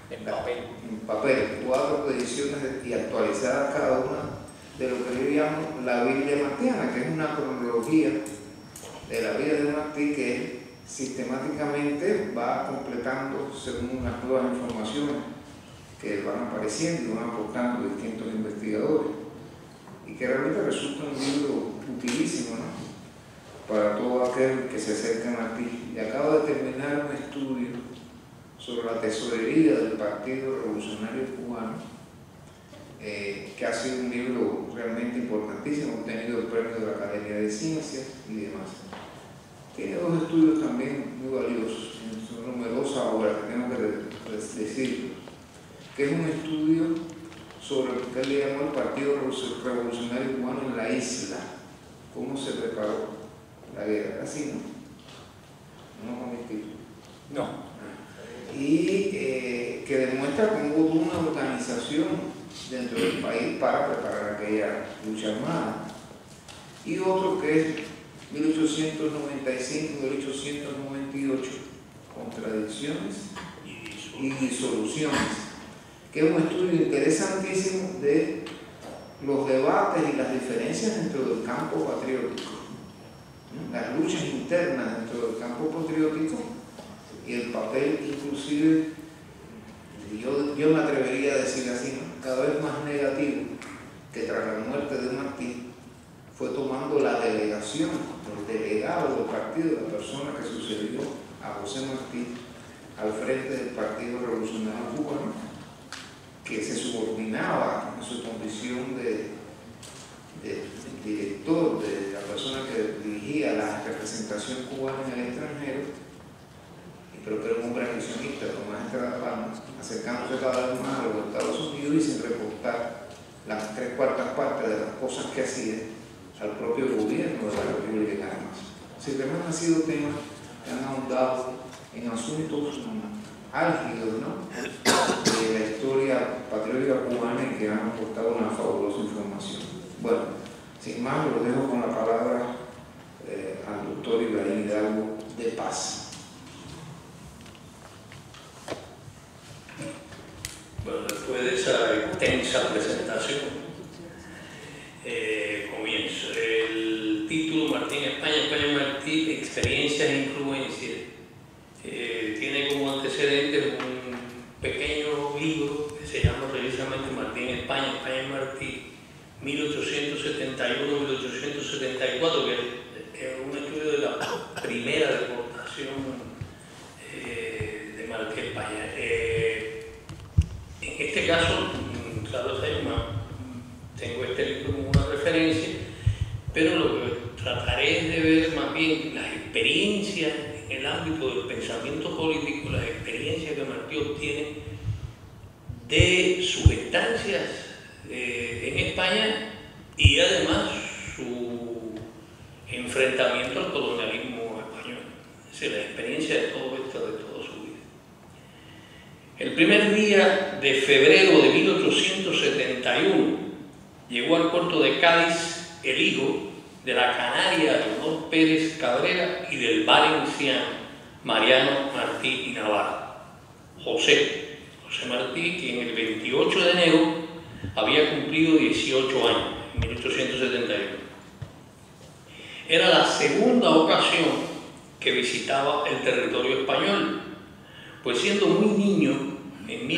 en papel, 4 ediciones y actualizadas cada una de lo que yo llamo la Biblia martiana, que es una cronología de la vida de Martí que sistemáticamente va completando según las nuevas informaciones que van apareciendo y van aportando distintos investigadores, y que realmente resulta un libro utilísimo, ¿no?, para todo aquel que se acerca a Martí. Y acabo de terminar un estudio sobre la tesorería del Partido Revolucionario Cubano, que ha sido un libro realmente importantísimo, ha obtenido el premio de la Academia de Ciencias y demás. Tiene 2 estudios también muy valiosos, son numerosas obras que tengo que decir, que es un estudio sobre lo que él le llamó el Partido Revolucionario Cubano en la isla, cómo se preparó la guerra, así, ¿no? No con el título. No. Y que demuestra cómo hubo una organización dentro del país para preparar aquella lucha armada. Y otro que es 1895-1898, Contradicciones y Disoluciones, que es un estudio interesantísimo de los debates y las diferencias dentro del campo patriótico, ¿no?, las luchas internas dentro del campo patriótico y el papel inclusive, yo me atrevería a decir así, ¿no?, cada vez más negativo, que tras la muerte de Martí fue tomando la delegación, el delegado del partido, la persona que sucedió a José Martí al frente del Partido Revolucionario Cubano, que se subordinaba en su condición de director, de la persona que dirigía la representación cubana en el extranjero, pero que era un hombre accionista, Tomás Estrada Palma, acercándose cada vez más a los Estados Unidos y sin reportar las 3/4 partes de las cosas que hacía al propio gobierno de la República de Armas. Así que además han sido temas que han ahondado en asuntos álgidos, ¿no?, de la historia patriótica cubana, y que han aportado una fabulosa información. Bueno, sin más, lo dejo con la palabra al doctor Ibrahim Hidalgo de Paz. Bueno, después de esa extensa presentación, comienzo. El título Martí en España, España en Martí, experiencias e influencias, tiene como antecedente un pequeño libro que se llama precisamente Martí en España, España en Martí, 1871-1874, que es un estudio de la primera deportación de Martí en España. En este caso, claro, tengo este libro como una referencia, pero lo que trataré es de ver más bien las experiencias en el ámbito del pensamiento político, las experiencias que Martí obtiene de sus estancias en España, y además su enfrentamiento al colonialismo español, es decir, la experiencia de todo esto, de toda su vida. El primer día de febrero de 1871 llegó al puerto de Cádiz el hijo de la canaria Leonor Pérez Cabrera y del valenciano Mariano Martí y Navarro, José Martí, que en el 28 de enero había cumplido 18 años, en 1871. Era la segunda ocasión que visitaba el territorio español, pues siendo muy niño, en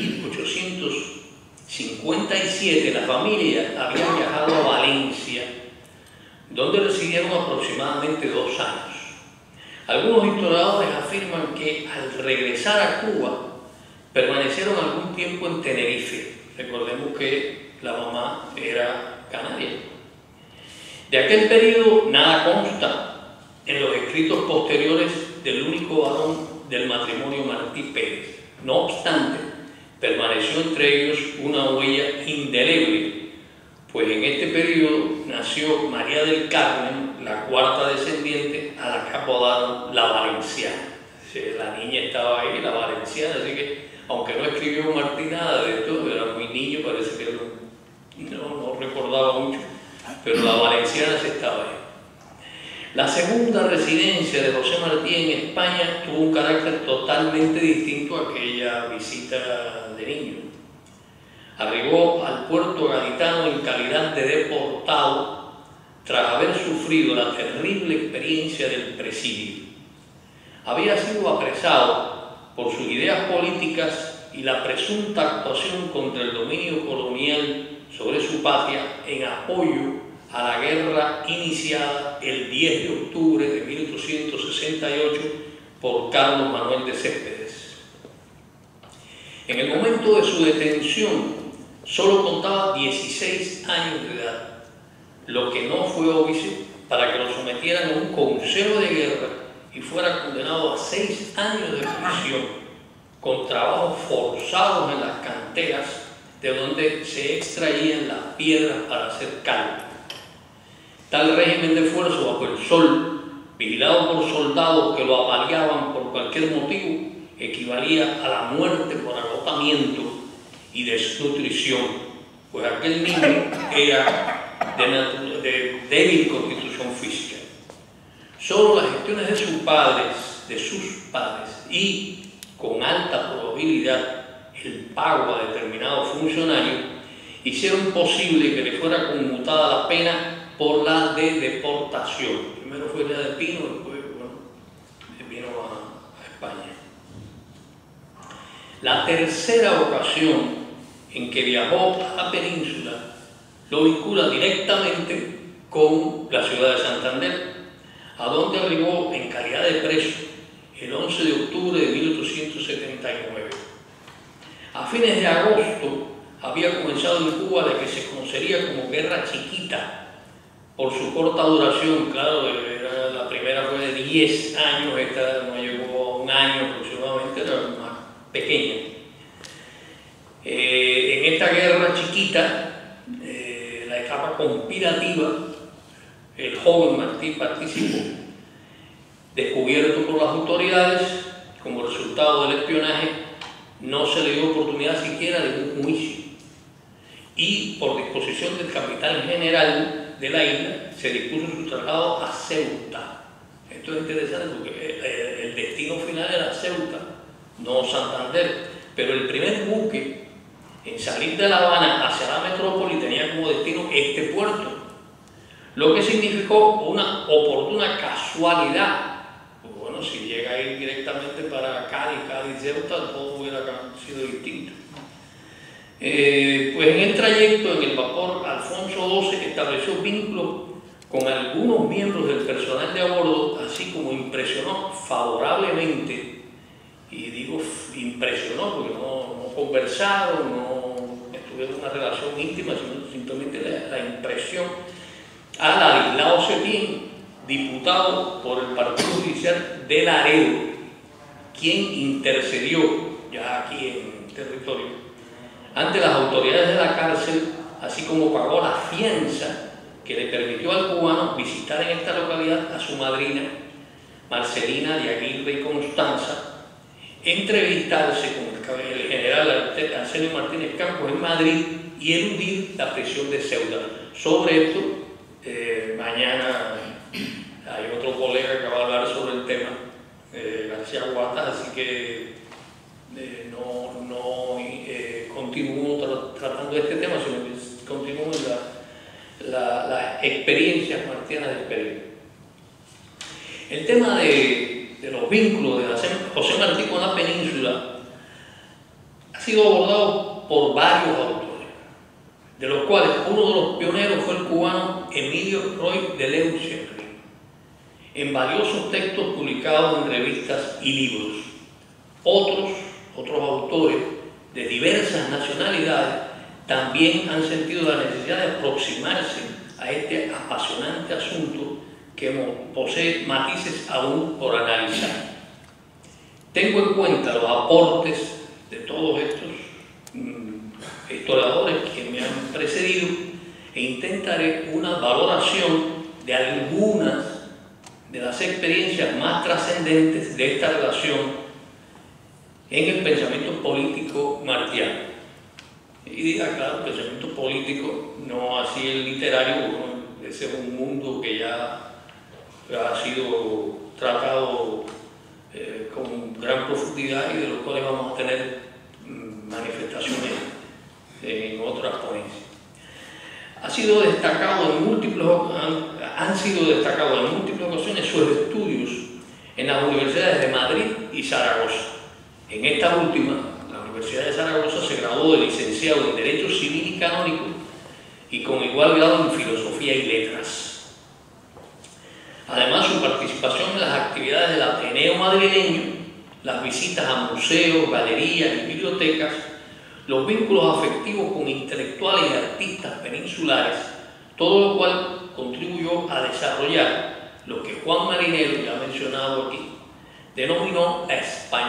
1857, la familia había viajado a Valencia, donde residieron aproximadamente 2 años. Algunos historiadores afirman que al regresar a Cuba, permanecieron algún tiempo en Tenerife. Recordemos que la mamá era canaria. De aquel periodo nada consta en los escritos posteriores del único varón del matrimonio Martí Pérez. No obstante, permaneció entre ellos una huella indeleble, pues en este periodo nació María del Carmen, la cuarta descendiente, a la que apodaron la Valenciana. La niña estaba ahí, la Valenciana, así que aunque no escribió Martí nada de esto, era muy niño, parece que no recordaba mucho, pero la Valenciana sí estaba ahí. La segunda residencia de José Martí en España tuvo un carácter totalmente distinto a aquella visita de niño. Arribó al puerto gaditano en calidad de deportado tras haber sufrido la terrible experiencia del presidio. Había sido apresado por sus ideas políticas y la presunta actuación contra el dominio colonial sobre su patria en apoyo a la guerra iniciada el 10 de octubre de 1868 por Carlos Manuel de Céspedes. En el momento de su detención, solo contaba 16 años de edad, lo que no fue obvio para que lo sometieran a un consejo de guerra y fuera condenado a 6 años de prisión, con trabajos forzados en las canteras de donde se extraían las piedras para hacer cal. Tal régimen de esfuerzo bajo el sol, vigilado por soldados que lo apaleaban por cualquier motivo, equivalía a la muerte por agotamiento y desnutrición, pues aquel niño era de débil constitución física. Solo las gestiones de sus padres y, con alta probabilidad, el pago a determinados funcionarios hicieron posible que le fuera conmutada la pena por la de deportación. Primero fue la de Pino, después vino a España. La tercera ocasión en que viajó a la península lo vincula directamente con la ciudad de Santander, a donde arribó en calidad de preso el 11 de octubre de 1879. A fines de agosto había comenzado en Cuba la que se conocería como Guerra Chiquita, por su corta duración. Claro, la primera fue de 10 años, esta no llegó a un año aproximadamente, era más pequeña. En esta guerra chiquita, la etapa conspirativa, el joven Martí participó, descubierto por las autoridades como resultado del espionaje. No se le dio oportunidad siquiera de un juicio y, por disposición del capitán general de la isla, se dispuso su traslado a Ceuta. Esto es interesante porque el destino final era Ceuta, no Santander, pero el primer buque en salir de La Habana hacia la metrópoli tenía como destino este puerto, lo que significó una oportuna casualidad. Pues bueno, si llega a ir directamente para Cádiz, Ceuta, todo hubiera sido distinto. Pues en el trayecto, en el vapor Alfonso XII estableció vínculos con algunos miembros del personal de a bordo, así como impresionó favorablemente, y digo impresionó porque no conversaron, no tuvieron una relación íntima, sino simplemente la impresión, a Ladislao Septién, diputado por el Partido Judicial de Laredo, quien intercedió ya aquí en territorio ante las autoridades de la cárcel, así como pagó la fianza que le permitió al cubano visitar en esta localidad a su madrina, Marcelina de Aguirre y Constanza, entrevistarse con el general Arsenio Martínez Campos en Madrid y eludir la prisión de Ceuta. Sobre esto, mañana hay otro colega que va a hablar sobre el tema, García Guatas, así que no continúo tratando este tema, sino que continúo las experiencias martianas de experiencia. El tema de los vínculos de José Martí con la península ha sido abordado por varios autores, de los cuales uno de los pioneros fue el cubano Emilio Roy de Leuchsenri, en valiosos textos publicados en revistas y libros. Otros autores de diversas nacionalidades también han sentido la necesidad de aproximarse a este apasionante asunto que posee matices aún por analizar. Tengo en cuenta los aportes de todos estos historiadores que me han precedido e intentaré una valoración de algunas de las experiencias más trascendentes de esta relación en el pensamiento político martiano. Y claro, el pensamiento político, no así el literario, ese es un mundo que ya ha sido tratado con gran profundidad y de los cuales vamos a tener manifestaciones en otras ponencias. Han sido destacados en múltiples ocasiones sus estudios en las universidades de Madrid y Zaragoza. En esta última, la Universidad de Zaragoza, se graduó de licenciado en Derecho Civil y Canónico y con igual grado en Filosofía y Letras. Además, su participación en las actividades del Ateneo madrileño, las visitas a museos, galerías y bibliotecas, los vínculos afectivos con intelectuales y artistas peninsulares, todo lo cual contribuyó a desarrollar lo que Juan Marinero, ya mencionado aquí, denominó la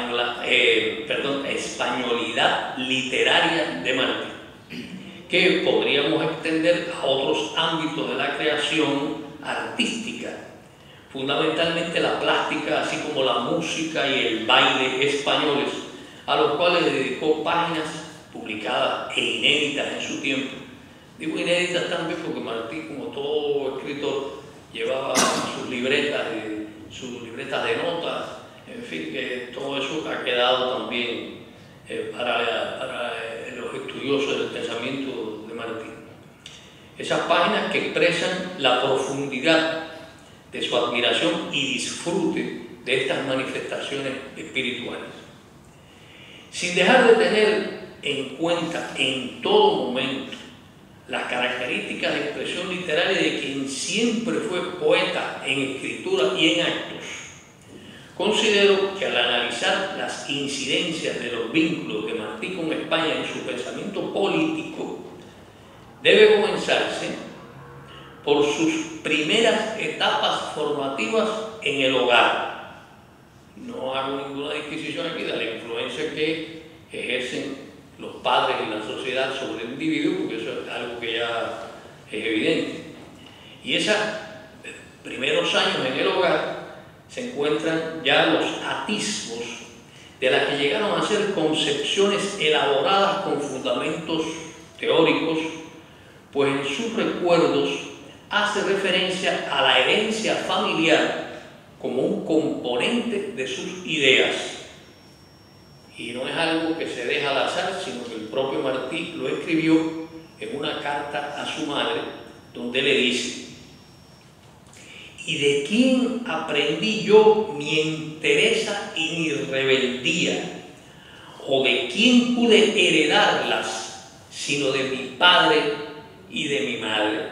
españolidad literaria de Martí, que podríamos extender a otros ámbitos de la creación artística, fundamentalmente la plástica, así como la música y el baile españoles, a los cuales dedicó páginas publicadas e inéditas en su tiempo. Digo inéditas también porque Martí, como todo escritor, llevaba sus libretas de notas, en fin, que todo eso ha quedado también para los estudiosos del pensamiento de Martí. Esas páginas que expresan la profundidad de su admiración y disfrute de estas manifestaciones espirituales. Sin dejar de tener en cuenta en todo momento las características de expresión literaria de quien siempre fue poeta en escritura y en actos, considero que al analizar las incidencias de los vínculos de Martí con España en su pensamiento político, debe comenzarse por sus primeras etapas formativas en el hogar. No hago ninguna disquisición aquí de la influencia que ejercen los padres y la sociedad sobre el individuo, porque eso es algo que ya es evidente. Y esos primeros años en el hogar se encuentran ya los atisbos de las que llegaron a ser concepciones elaboradas con fundamentos teóricos, pues en sus recuerdos hace referencia a la herencia familiar como un componente de sus ideas. Y no es algo que se deja al azar, sino que el propio Martí lo escribió en una carta a su madre, donde le dice: ¿y de quién aprendí yo mi entereza y mi rebeldía? ¿O de quién pude heredarlas, sino de mi padre y de mi madre?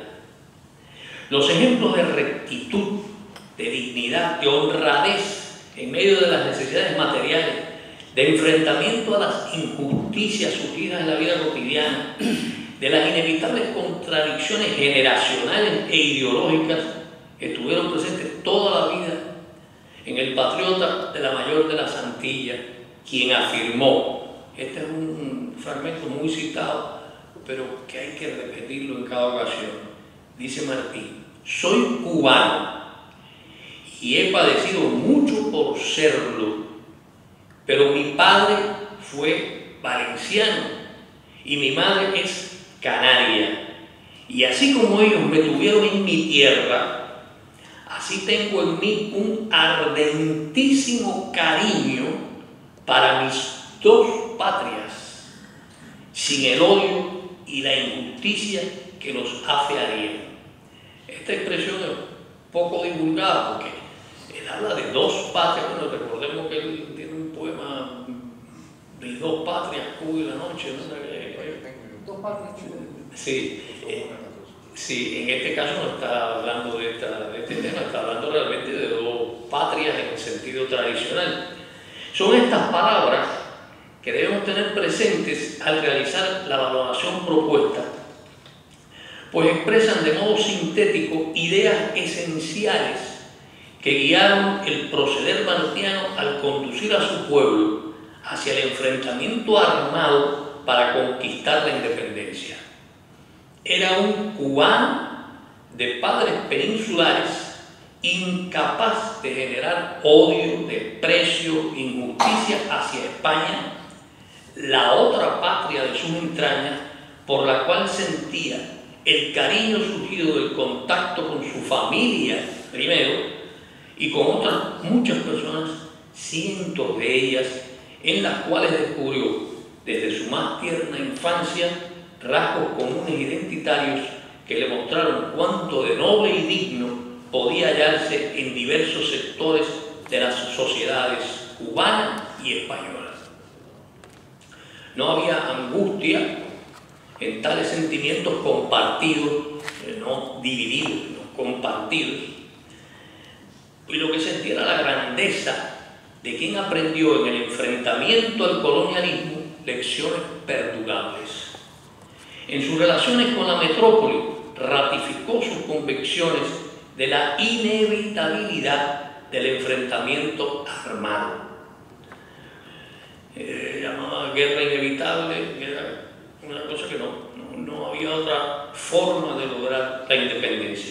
Los ejemplos de rectitud, de dignidad, de honradez en medio de las necesidades materiales, de enfrentamiento a las injusticias surgidas en la vida cotidiana, de las inevitables contradicciones generacionales e ideológicas que estuvieron presentes toda la vida en el patriota de la mayor de las Antillas, quien afirmó, este es un fragmento muy citado, pero que hay que repetirlo en cada ocasión, dice Martí: soy cubano y he padecido mucho por serlo, pero mi padre fue valenciano y mi madre es canaria. Y así como ellos me tuvieron en mi tierra, así tengo en mí un ardentísimo cariño para mis dos patrias, sin el odio y la injusticia que los afearían. Esta expresión es poco divulgada porque él habla de dos patrias. Bueno, recordemos que él tiene un poema de dos patrias, Cuba y la noche, ¿no? Dos patrias. Sí, sí, en este caso no está hablando de este tema, está hablando realmente de dos patrias en el sentido tradicional. Son estas palabras que debemos tener presentes al realizar la valoración propuesta, pues expresan de modo sintético ideas esenciales que guiaron el proceder martiano al conducir a su pueblo hacia el enfrentamiento armado para conquistar la independencia. Era un cubano de padres peninsulares, incapaz de generar odio, desprecio, injusticia hacia España, la otra patria de sus entrañas, por la cual sentía el cariño surgido del contacto con su familia primero, y con otras muchas personas, cientos de ellas, en las cuales descubrió desde su más tierna infancia rasgos comunes identitarios que le mostraron cuánto de noble y digno podía hallarse en diversos sectores de las sociedades cubana y española. No había angustia en tales sentimientos compartidos, no divididos, sino compartidos. Y lo que sentía era la grandeza de quien aprendió en el enfrentamiento al colonialismo lecciones perdurables. En sus relaciones con la metrópoli ratificó sus convicciones de la inevitabilidad del enfrentamiento armado. Llamaba guerra inevitable, era una cosa que no había otra forma de lograr la independencia.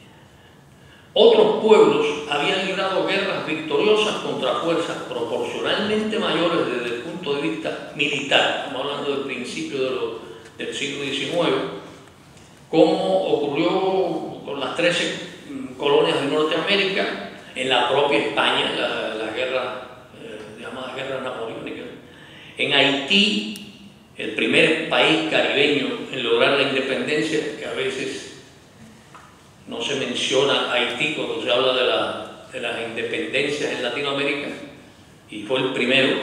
Otros pueblos habían librado guerras victoriosas contra fuerzas proporcionalmente mayores desde el punto de vista militar, estamos hablando del principio del siglo XIX, como ocurrió con las 13 colonias de Norteamérica, en la propia España, la guerra llamada guerra napoleónica, en Haití, el primer país caribeño en lograr la independencia, que a veces no se menciona Haití cuando se habla de las independencias en Latinoamérica, y fue el primero,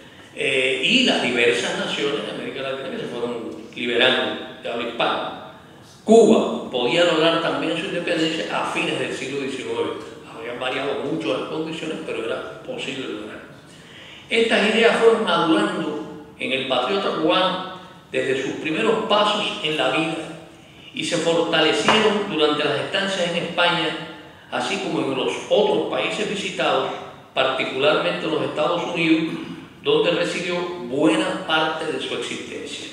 y las diversas naciones de América Latina que se fueron liberando de habla hispana. Cuba podía lograr también su independencia a fines del siglo XIX. Habían variado mucho las condiciones, pero era posible lograr. Estas ideas fueron madurando en el patriota cubano desde sus primeros pasos en la vida y se fortalecieron durante las estancias en España, así como en los otros países visitados, particularmente los Estados Unidos, donde residió buena parte de su existencia.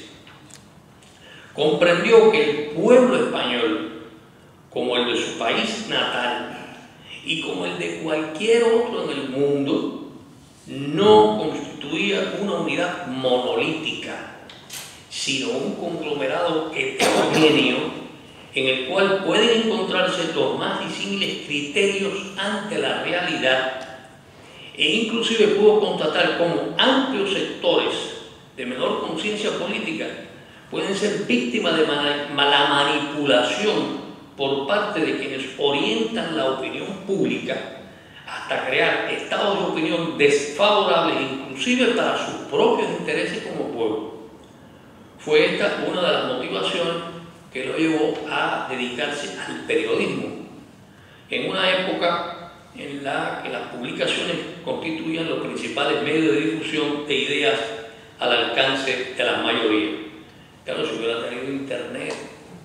Comprendió que el pueblo español, como el de su país natal y como el de cualquier otro en el mundo, no constituía una unidad monolítica, sino un conglomerado heterogéneo en el cual pueden encontrarse los más disímiles criterios ante la realidad, e inclusive pudo constatar cómo amplios sectores de menor conciencia política pueden ser víctimas de la manipulación por parte de quienes orientan la opinión pública hasta crear estados de opinión desfavorables inclusive para sus propios intereses como pueblo. Fue esta una de las motivaciones que lo llevó a dedicarse al periodismo, en una época en la que las publicaciones constituían los principales medios de difusión de ideas al alcance de la mayoría. Claro, si hubiera tenido internet,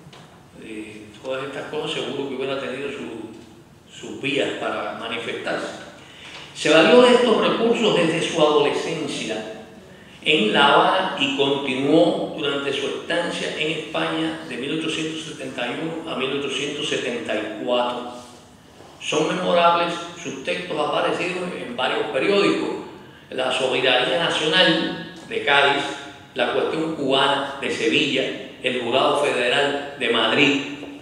todas estas cosas, seguro que hubiera tenido sus vías para manifestarse. Se valió de estos recursos desde su adolescencia en La Habana y continuó durante su estancia en España de 1871 a 1874. Son memorables sus textos aparecidos en varios periódicos: La Soberanía Nacional de Cádiz, La Cuestión Cubana de Sevilla, El Jurado Federal de Madrid,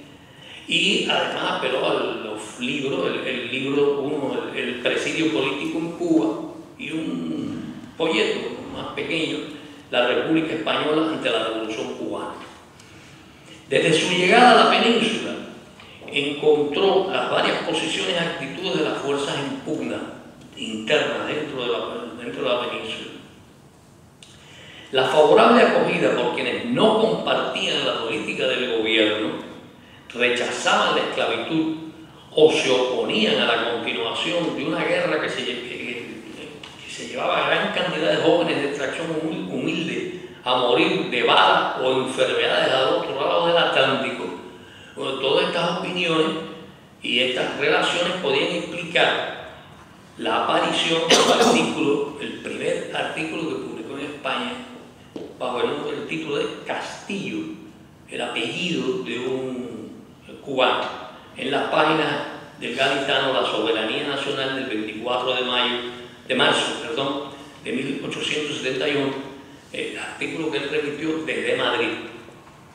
y además apeló a los libros, el Presidio Político en Cuba, y un folleto más pequeño, La República Española ante la Revolución Cubana. Desde su llegada a la península, encontró las varias posiciones y actitudes de las fuerzas en pugna internas dentro de la península. La favorable acogida por quienes no compartían la política del gobierno, rechazaban la esclavitud o se oponían a la continuación de una guerra que se llevaba a gran cantidad de jóvenes de extracción humilde a morir de balas o enfermedades al otro lado del Atlántico. Bueno, todas estas opiniones y estas relaciones podían explicar la aparición del primer artículo que publicó en España bajo el título de Castillo, el apellido de un cubano, en las páginas del gaditano La Soberanía Nacional del 24 de marzo de 1871, el artículo que él remitió desde Madrid.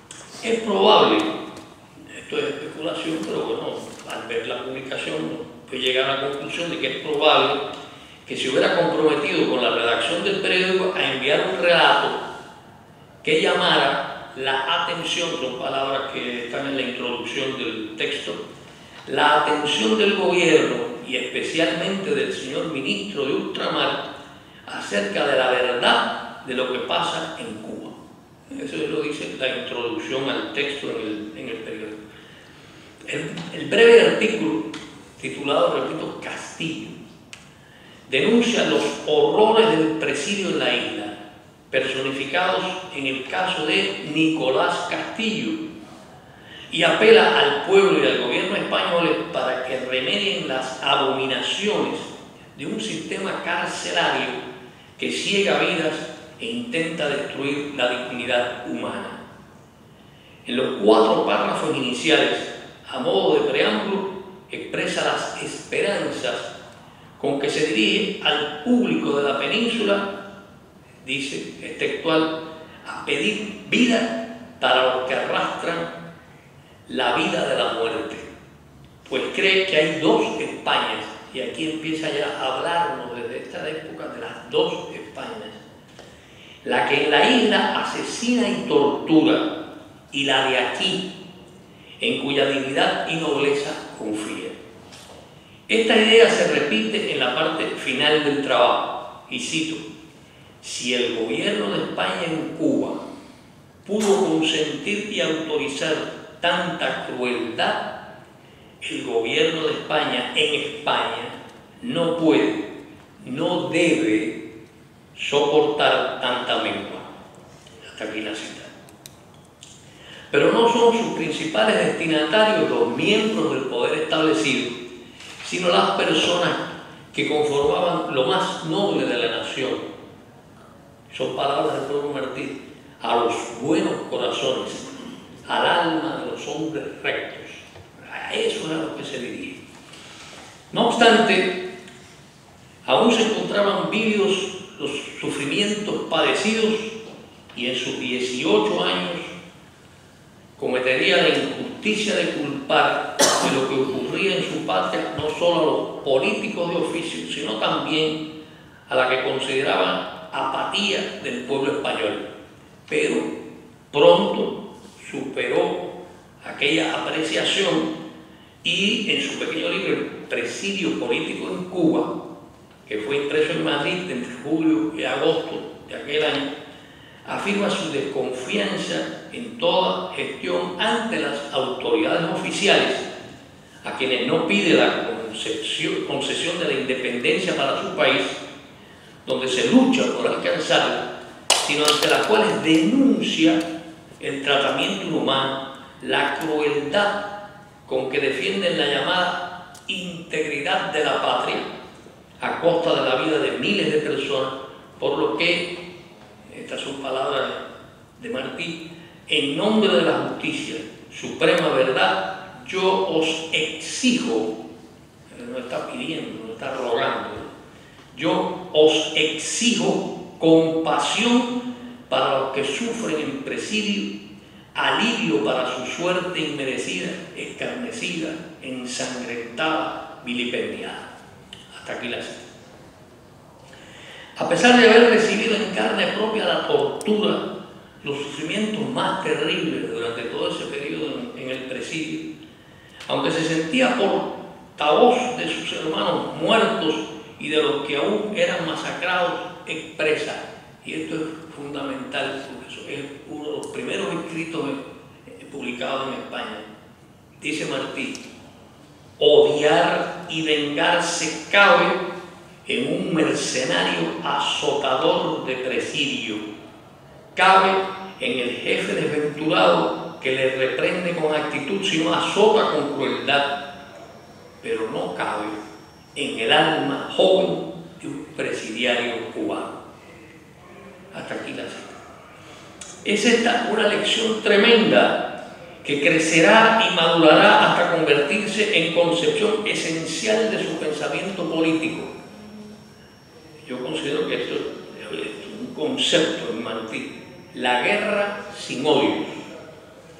Es probable, esto es especulación, pero bueno, al ver la publicación Yo llegué a la conclusión de que es probable que se hubiera comprometido con la redacción del periódico a enviar un relato que llamara la atención, son palabras que están en la introducción del texto, la atención del gobierno y especialmente del señor ministro de Ultramar acerca de la verdad de lo que pasa en Cuba. Eso lo dice la introducción al texto en el periódico. El breve artículo titulado, repito, Castillo, denuncia los horrores del presidio en la isla, personificados en el caso de Nicolás Castillo, y apela al pueblo y al gobierno españoles para que remedien las abominaciones de un sistema carcelario que ciega vidas e intenta destruir la dignidad humana. En los 4 párrafos iniciales, a modo de preámbulo, expresa las esperanzas con que se dirige al público de la península, dice textual, a pedir vida para los que arrastran la vida de la muerte, pues cree que hay 2 Españas, y aquí empieza ya a hablarnos desde esta época de las 2 Españas, la que en la isla asesina y tortura, y la de aquí, en cuya dignidad y nobleza confía. Esta idea se repite en la parte final del trabajo, y cito: si el gobierno de España en Cuba pudo consentir y autorizar tanta crueldad, el gobierno de España en España no puede, no debe soportar tanta mengua. Hasta aquí la cita. Pero no son sus principales destinatarios los miembros del poder establecido, sino las personas que conformaban lo más noble de la nación. Son palabras de Pablo Martí: a los buenos corazones, al alma de los hombres rectos. A eso era lo que se dirige. No obstante, aún se encontraban vívidos los sufrimientos padecidos, y en sus 18 años cometería la injusticia de culpar de lo que ocurría en su patria no solo a los políticos de oficio, sino también a la que consideraban apatía del pueblo español. Pero pronto superó aquella apreciación y en su pequeño libro El presidio político en Cuba, que fue impreso en Madrid entre julio y agosto de aquel año, afirma su desconfianza en toda gestión ante las autoridades oficiales, a quienes no pide la concesión de la independencia para su país, donde se lucha por alcanzarla, sino ante las cuales denuncia el tratamiento inhumano, la crueldad con que defienden la llamada integridad de la patria a costa de la vida de miles de personas, por lo que, estas son palabras de Martí, en nombre de la justicia, suprema verdad, yo os exijo, no está pidiendo, no está rogando, yo os exijo compasión para los que sufren en presidio, alivio para su suerte inmerecida, escarnecida, ensangrentada, vilipendiada. Hasta aquí la cita. A pesar de haber recibido en carne propia la tortura, los sufrimientos más terribles durante todo ese periodo en el presidio, aunque se sentía portavoz de sus hermanos muertos y de los que aún eran masacrados, expresa, y esto es fundamental, porque eso es uno de los primeros escritos publicados en España, dice Martí: odiar y vengarse cabe en un mercenario azotador de presidio, cabe en el jefe desventurado que le reprende con actitud, sino azota con crueldad, pero no cabe en el alma joven de un presidiario cubano. Hasta aquí la cita. Es esta una lección tremenda que crecerá y madurará hasta convertirse en concepción esencial de su pensamiento político. Yo considero que esto es un concepto en Martí: la guerra sin odios.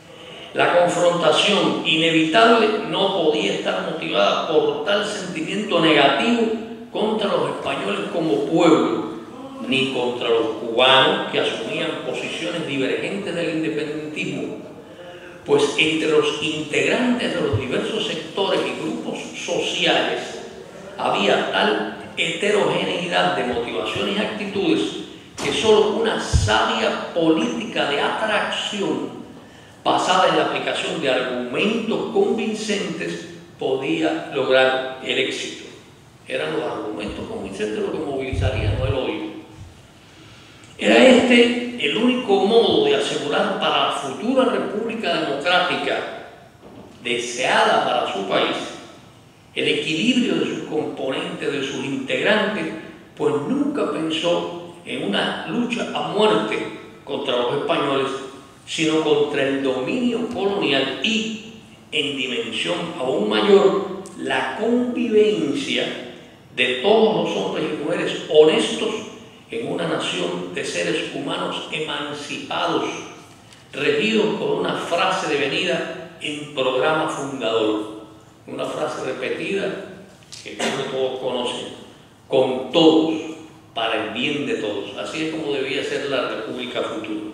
La confrontación inevitable no podía estar motivada por tal sentimiento negativo contra los españoles como pueblo, ni contra los cubanos que asumían posiciones divergentes del independentismo, pues entre los integrantes de los diversos sectores y grupos sociales había tal heterogeneidad de motivaciones y actitudes que solo una sabia política de atracción basada en la aplicación de argumentos convincentes podía lograr el éxito. Eran los argumentos convincentes los que movilizarían, no el odio. Era este el único modo de asegurar para la futura República Democrática deseada para su país el equilibrio de sus componentes, de sus integrantes, pues nunca pensó en una lucha a muerte contra los españoles, sino contra el dominio colonial y, en dimensión aún mayor, la convivencia de todos los hombres y mujeres honestos en una nación de seres humanos emancipados, regidos por una frase devenida en programa fundador, una frase repetida que creo que todos conocen: con todos, para el bien de todos. Así es como debía ser la República futura.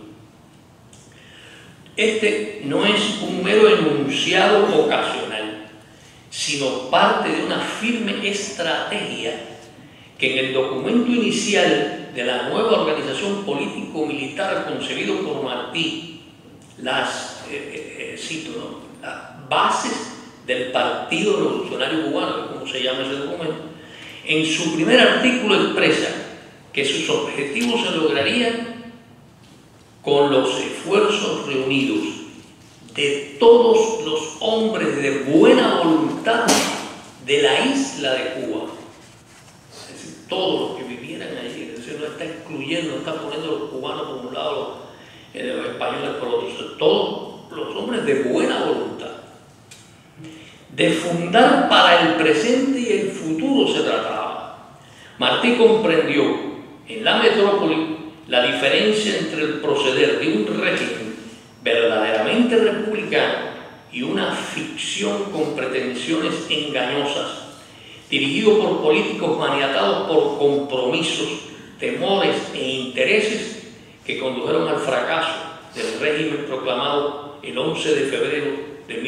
Este no es un mero enunciado ocasional, sino parte de una firme estrategia que en el documento inicial de la nueva organización político-militar concebido por Martí, las bases del Partido Revolucionario Cubano, como se llama ese documento, en su primer artículo expresa que sus objetivos se lograrían con los esfuerzos reunidos de todos los hombres de buena voluntad de la isla de Cuba. Es decir, todos los que vivieran allí. Es decir, no está excluyendo, no está poniendo a los cubanos por un lado, los españoles por otro. O sea, todos los hombres de buena voluntad. De fundar para el presente y el futuro se trataba. Martí comprendió en la metrópoli la diferencia entre el proceder de un régimen verdaderamente republicano y una ficción con pretensiones engañosas, dirigido por políticos maniatados por compromisos, temores e intereses que condujeron al fracaso del régimen proclamado el 11 de febrero de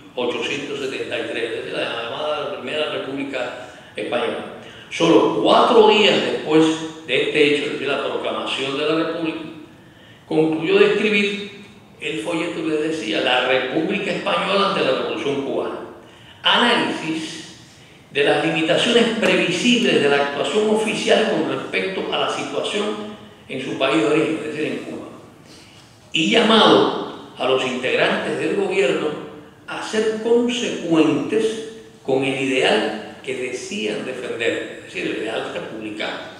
1873, desde la llamada Primera República Española. Solo 4 días después de este hecho, es decir, la proclamación de la República, concluyó de escribir el folleto que les decía, La República Española ante la Revolución Cubana. Análisis de las limitaciones previsibles de la actuación oficial con respecto a la situación en su país de origen, es decir, en Cuba. Y llamado a los integrantes del gobierno a ser consecuentes con el ideal que decían defender, es decir, el ideal republicano.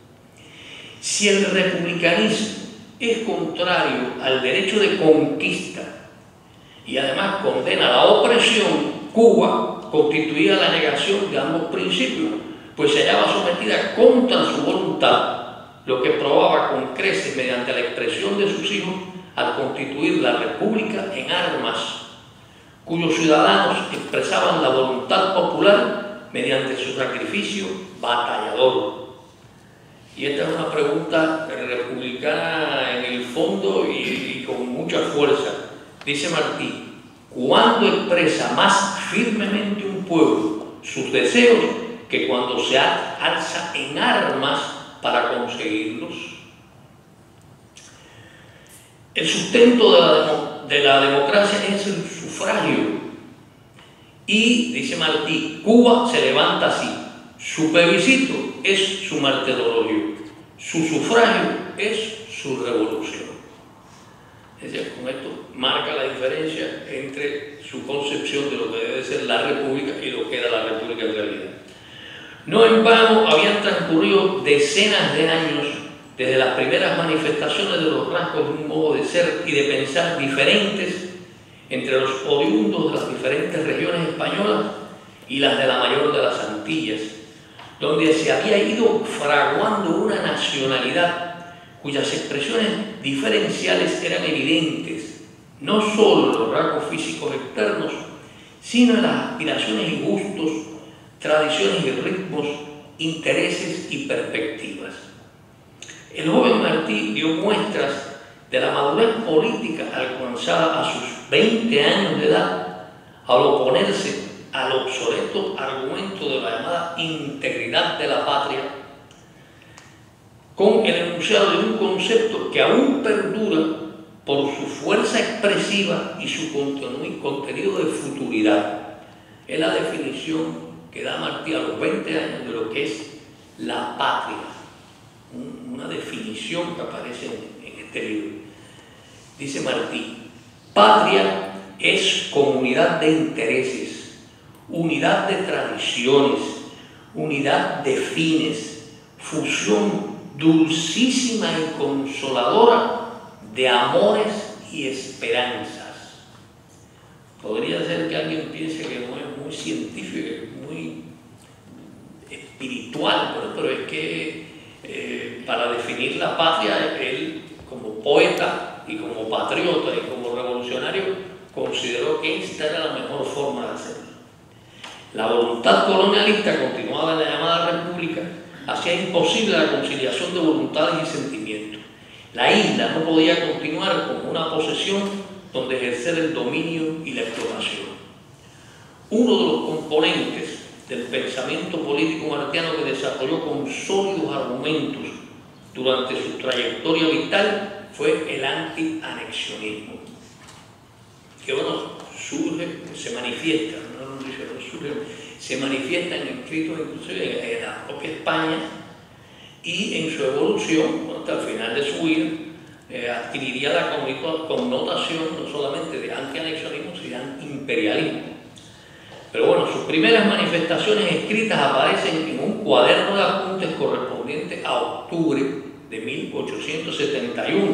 Si el republicanismo es contrario al derecho de conquista y además condena la opresión, Cuba constituía la negación de ambos principios, pues se hallaba sometida contra su voluntad, lo que probaba con creces mediante la expresión de sus hijos al constituir la República en armas, cuyos ciudadanos expresaban la voluntad popular mediante su sacrificio batallador. Y esta es una pregunta republicana en el fondo y con mucha fuerza. Dice Martí: ¿cuándo expresa más firmemente un pueblo sus deseos que cuando se alza en armas para conseguirlos? El sustento de la democracia es el sufragio. Y, dice Martí, Cuba se levanta así. Su plebiscito es su martirologio, su sufragio es su revolución. Es decir, con esto marca la diferencia entre su concepción de lo que debe ser la República y lo que era la República en realidad. No en vano habían transcurrido decenas de años desde las primeras manifestaciones de los rasgos de un modo de ser y de pensar diferentes entre los oriundos de las diferentes regiones españolas y las de la mayor de las Antillas, donde se había ido fraguando una nacionalidad cuyas expresiones diferenciales eran evidentes, no solo en los rasgos físicos externos, sino en las aspiraciones y gustos, tradiciones y ritmos, intereses y perspectivas. El joven Martí dio muestras de la madurez política alcanzada a sus 20 años de edad al oponerse al obsoleto argumento de la llamada integridad de la patria, con el enunciado de un concepto que aún perdura por su fuerza expresiva y su contenido de futuridad. Es la definición que da Martí a los 20 años de lo que es la patria, una definición que aparece en este libro. Dice Martí: patria es comunidad de intereses, unidad de tradiciones, unidad de fines, fusión dulcísima y consoladora de amores y esperanzas. Podría ser que alguien piense que no es muy científico, que es muy espiritual, pero es que para definir la patria, él como poeta y como patriota y como revolucionario consideró que esta era la mejor forma de hacerlo. La voluntad colonialista, continuada en la llamada república, hacía imposible la conciliación de voluntades y sentimientos. La isla no podía continuar como una posesión donde ejercer el dominio y la explotación. Uno de los componentes del pensamiento político martiano que desarrolló con sólidos argumentos durante su trayectoria vital fue el antianexionismo, que bueno, surge, se manifiesta, se manifiesta en escritos inclusive en la propia España, y en su evolución, hasta el final de su vida, adquiriría la connotación no solamente de antianexionismo, sino de imperialismo. Pero bueno, sus primeras manifestaciones escritas aparecen en un cuaderno de apuntes correspondiente a octubre de 1871,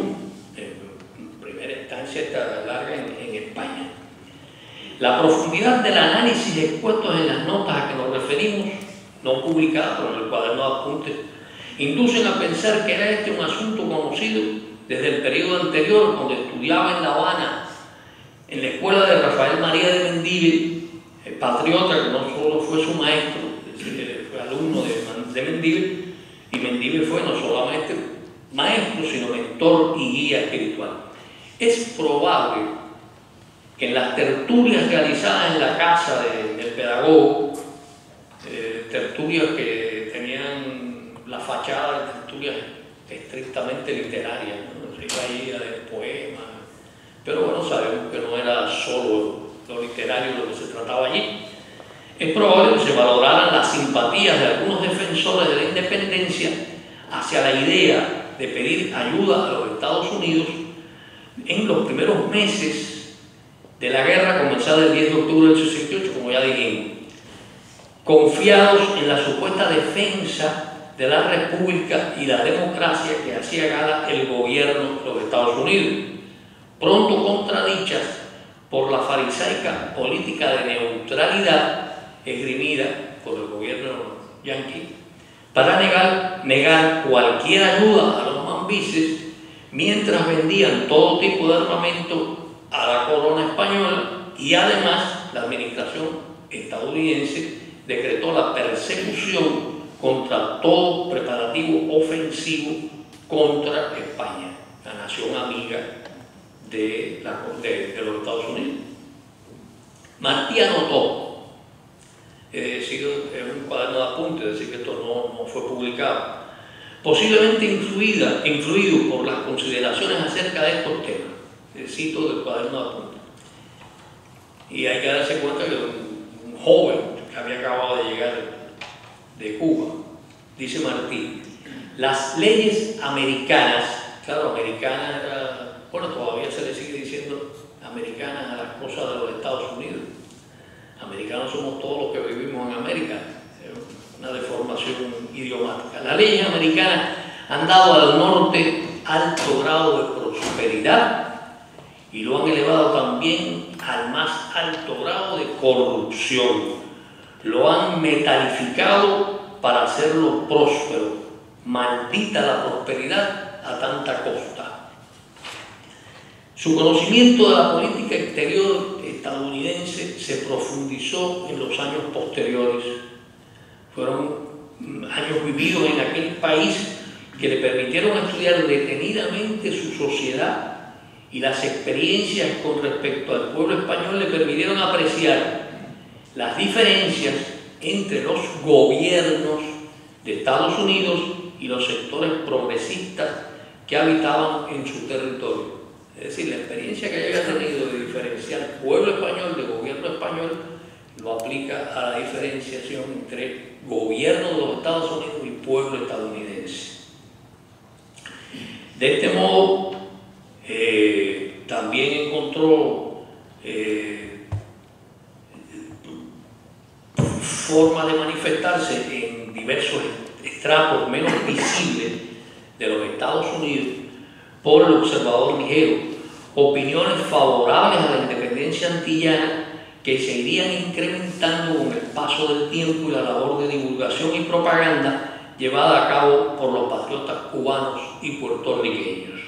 en primera instancia esta larga en España. La profundidad del análisis expuestos en las notas a que nos referimos, no publicadas, pero en el cuaderno de apuntes, inducen a pensar que era este un asunto conocido desde el periodo anterior, cuando estudiaba en La Habana, en la escuela de Rafael María de Mendívil, el patriota que no solo fue su maestro, es decir, fue alumno de Mendívil, y Mendívil fue no solamente maestro, sino mentor y guía espiritual. Es probable que en las tertulias realizadas en la casa del pedagogo, tertulias que tenían la fachada de tertulias estrictamente literarias, ¿no? Se iba ahí a leer poemas, pero bueno, sabemos que no era solo lo literario lo que se trataba allí. Es probable que se valoraran las simpatías de algunos defensores de la independencia hacia la idea de pedir ayuda a los Estados Unidos en los primeros meses de la guerra comenzada el 10 de octubre del 68, como ya dijimos, confiados en la supuesta defensa de la República y la democracia que hacía gala el gobierno de los Estados Unidos, pronto contradichas por la farisaica política de neutralidad esgrimida por el gobierno yanqui para negar cualquier ayuda a los mambises mientras vendían todo tipo de armamento a la corona española, y además la administración estadounidense decretó la persecución contra todo preparativo ofensivo contra España, la nación amiga de los Estados Unidos. Martí anotó, sido en un cuaderno de apuntes, es decir, que esto no fue publicado, posiblemente influido por las consideraciones acerca de estos temas. Cito del cuaderno de apuntes. Y hay que darse cuenta que un joven que había acabado de llegar de Cuba, dice Martí, las leyes americanas, claro, americanas era, bueno, todavía se le sigue diciendo americanas a las cosas de los Estados Unidos. Americanos somos todos los que vivimos en América, una deformación idiomática. Las leyes americanas han dado al norte alto grado de prosperidad y lo han elevado también al más alto grado de corrupción. Lo han metalificado para hacerlo próspero. Maldita la prosperidad a tanta costa. Su conocimiento de la política exterior estadounidense se profundizó en los años posteriores. Fueron años vividos en aquel país que le permitieron estudiar detenidamente su sociedad, y las experiencias con respecto al pueblo español le permitieron apreciar las diferencias entre los gobiernos de Estados Unidos y los sectores progresistas que habitaban en su territorio. Es decir, la experiencia que haya tenido de diferenciar pueblo español de gobierno español lo aplica a la diferenciación entre gobierno de los Estados Unidos y pueblo estadounidense. De este modo, también encontró formas de manifestarse en diversos estratos menos visibles de los Estados Unidos por el observador ligero, opiniones favorables a la independencia antillana que se irían incrementando con el paso del tiempo y la labor de divulgación y propaganda llevada a cabo por los patriotas cubanos y puertorriqueños.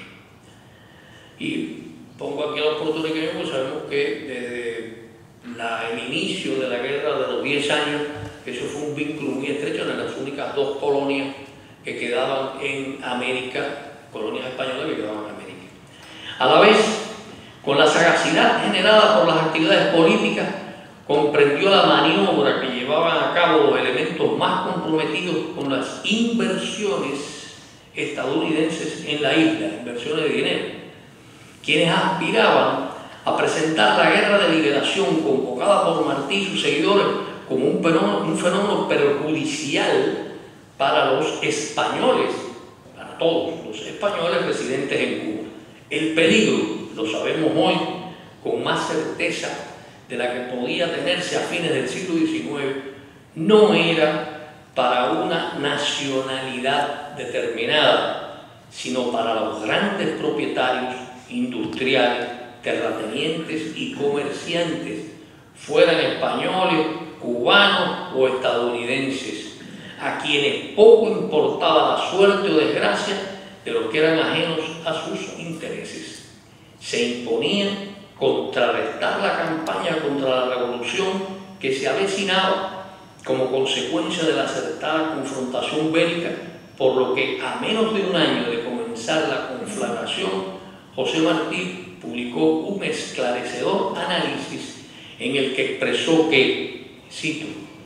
Y pongo aquí a los puertorriqueños porque sabemos que desde el inicio de la guerra de los 10 años, eso fue un vínculo muy estrecho en las únicas dos colonias que quedaban en América, colonias españolas que quedaban en América. A la vez, con la sagacidad generada por las actividades políticas, comprendió la maniobra que llevaban a cabo los elementos más comprometidos con las inversiones estadounidenses en la isla, inversiones de dinero, quienes aspiraban a presentar la guerra de liberación convocada por Martí y sus seguidores como un fenómeno perjudicial para los españoles, para todos los españoles residentes en Cuba. El peligro, lo sabemos hoy con más certeza de la que podía tenerse a fines del siglo XIX, no era para una nacionalidad determinada, sino para los grandes propietarios industriales, terratenientes y comerciantes, fueran españoles, cubanos o estadounidenses, a quienes poco importaba la suerte o desgracia de los que eran ajenos a sus intereses. Se imponía contrarrestar la campaña contra la revolución que se avecinaba como consecuencia de la acertada confrontación bélica, por lo que a menos de un año de comenzar la conflagración, José Martí publicó un esclarecedor análisis en el que expresó que, cito,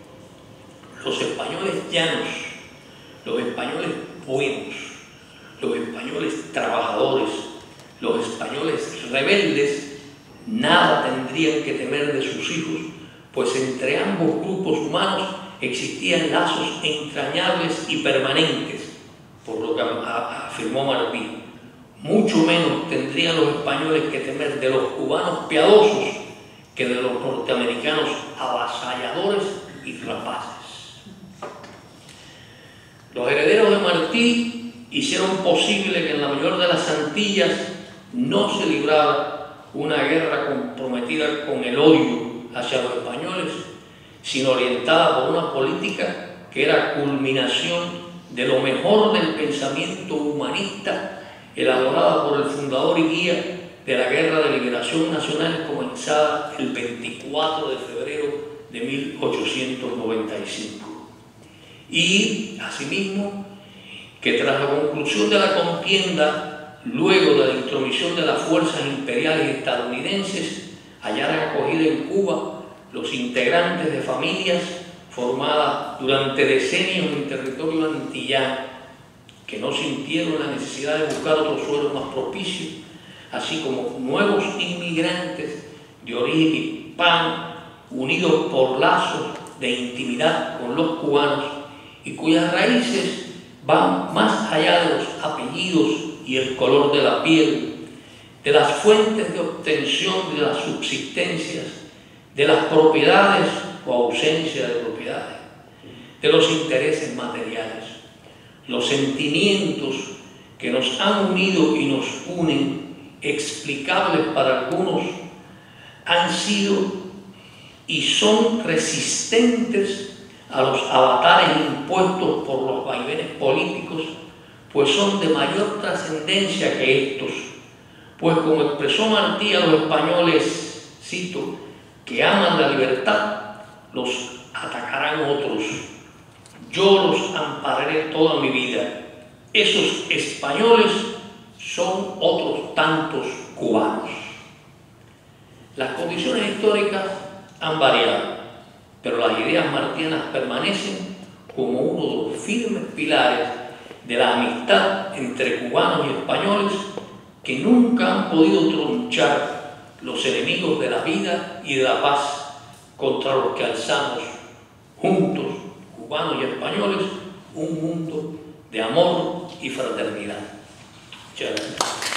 los españoles llanos, los españoles buenos, los españoles trabajadores, los españoles rebeldes, nada tendrían que temer de sus hijos, pues entre ambos grupos humanos existían lazos entrañables y permanentes, por lo que afirmó Martí. Mucho menos tendrían los españoles que temer de los cubanos piadosos que de los norteamericanos avasalladores y rapaces. Los herederos de Martí hicieron posible que en la mayor de las Antillas no se librara una guerra comprometida con el odio hacia los españoles, sino orientada por una política que era culminación de lo mejor del pensamiento humanista elaborada por el fundador y guía de la Guerra de Liberación Nacional comenzada el 24 de febrero de 1895. Y, asimismo, que tras la conclusión de la contienda, luego de la intromisión de las fuerzas imperiales estadounidenses, hallaran acogida en Cuba los integrantes de familias formadas durante decenios en territorio antillano, que no sintieron la necesidad de buscar otro suelo más propicio, así como nuevos inmigrantes de origen hispano, unidos por lazos de intimidad con los cubanos y cuyas raíces van más allá de los apellidos y el color de la piel, de las fuentes de obtención de las subsistencias, de las propiedades o ausencia de propiedades, de los intereses materiales. Los sentimientos que nos han unido y nos unen, explicables para algunos, han sido y son resistentes a los avatares impuestos por los vaivenes políticos, pues son de mayor trascendencia que estos, Pues como expresó Martí a los españoles, cito, que aman la libertad, los atacarán otros. Yo los ampararé toda mi vida. Esos españoles son otros tantos cubanos. Las condiciones históricas han variado, pero las ideas martianas permanecen como uno de los firmes pilares de la amistad entre cubanos y españoles que nunca han podido tronchar los enemigos de la vida y de la paz contra los que alzamos juntos, cubanos y españoles, un mundo de amor y fraternidad. Muchas gracias.